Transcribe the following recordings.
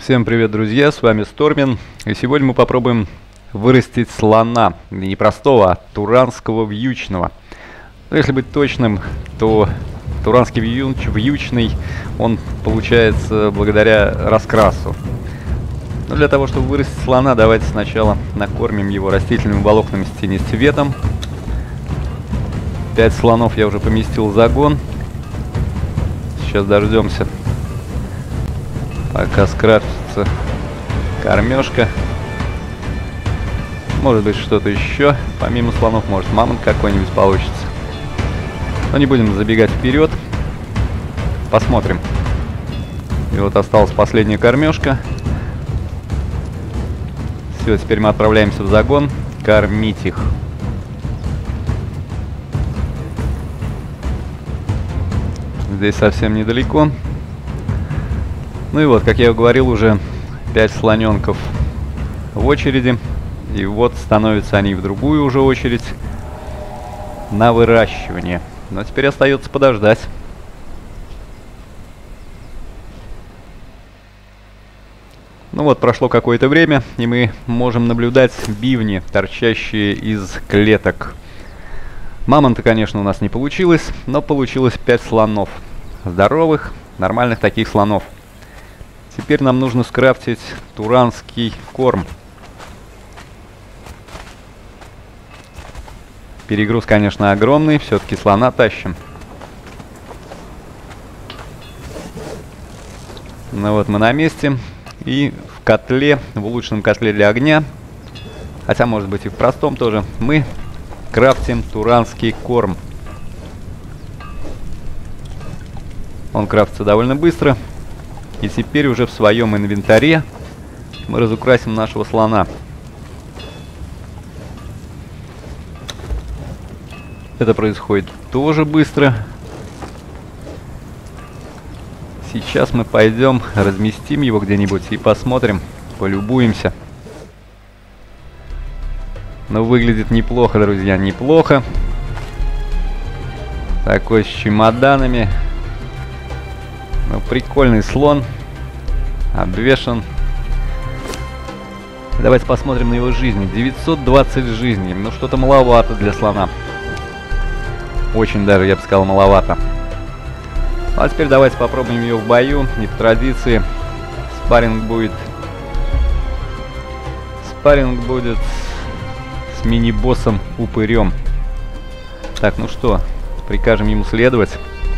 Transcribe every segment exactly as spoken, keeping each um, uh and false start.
Всем привет, друзья, с вами Стормин, и сегодня мы попробуем вырастить слона, не простого, а туранского вьючного. Но если быть точным, то туранский вьюч, вьючный, он получается благодаря раскрасу. Но для того, чтобы вырастить слона, давайте сначала накормим его растительными волокнами с тенецветом. Пять слонов я уже поместил в загон. Сейчас дождемся, пока скрафтится кормежка. Может быть, что-то еще. Помимо слонов, может, мамонт какой-нибудь получится. Но не будем забегать вперед. Посмотрим. И вот осталась последняя кормежка. Все, теперь мы отправляемся в загон кормить их. Здесь совсем недалеко. Ну и вот, как я говорил, уже пять слоненков в очереди. И вот становятся они в другую уже очередь на выращивание. Но теперь остается подождать. Ну вот, прошло какое-то время, и мы можем наблюдать бивни, торчащие из клеток. Мамонта, конечно, у нас не получилось, но получилось пять слонов. Здоровых, нормальных таких слонов. Теперь нам нужно скрафтить туранский корм. Перегруз, конечно, огромный, все-таки слона тащим. Ну вот мы на месте. И в котле, в улучшенном котле для огня, хотя может быть и в простом тоже, мы крафтим туранский корм. Он крафтится довольно быстро. И теперь уже в своем инвентаре мы разукрасим нашего слона. Это происходит тоже быстро. Сейчас мы пойдем, разместим его где-нибудь и посмотрим, полюбуемся. Но выглядит неплохо, друзья, неплохо. Такой с чемоданами. Ну, прикольный слон. Обвешан. Давайте посмотрим на его жизнь. девятьсот двадцать жизней. Ну, что-то маловато для слона. Очень даже, я бы сказал, маловато. А теперь давайте попробуем ее в бою. И по традиции спарринг будет... Спарринг будет с мини-боссом упырем. Так, ну что, прикажем ему следовать.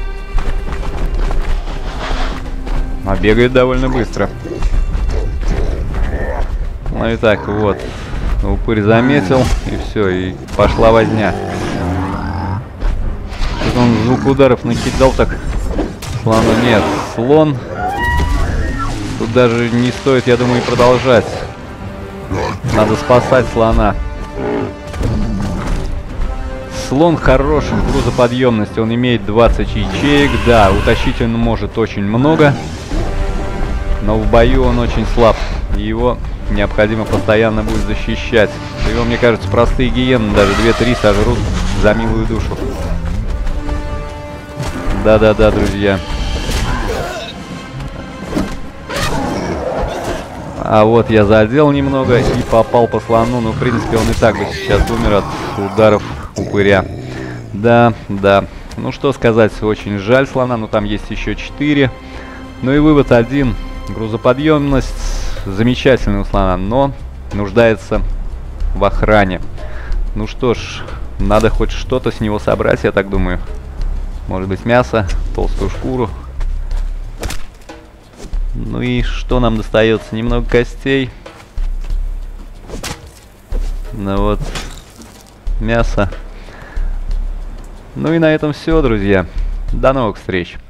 А бегает довольно быстро. Ну и так, вот. Упырь заметил, и все, и пошла возня. Тут он звук ударов накидал так. Слону нет. Слон. Тут даже не стоит, я думаю, продолжать. Надо спасать слона. Слон хорош в грузоподъемности. Он имеет двадцать ячеек. Да, утащить он может очень много. Но в бою он очень слаб. И его необходимо постоянно будет защищать. Его, мне кажется, простые гиены даже две-три сожрут за милую душу. Да-да-да, друзья. А вот я задел немного и попал по слону. Ну, в принципе, он и так бы сейчас умер от ударов упыря. Да, да. Ну, что сказать, очень жаль слона. Но там есть еще четыре. Ну и вывод один. Грузоподъемность замечательная у слона, но нуждается в охране. Ну что ж, надо хоть что-то с него собрать, я так думаю. Может быть, мясо, толстую шкуру. Ну и что нам достается? Немного костей. Ну вот, мясо. Ну и на этом все, друзья. До новых встреч.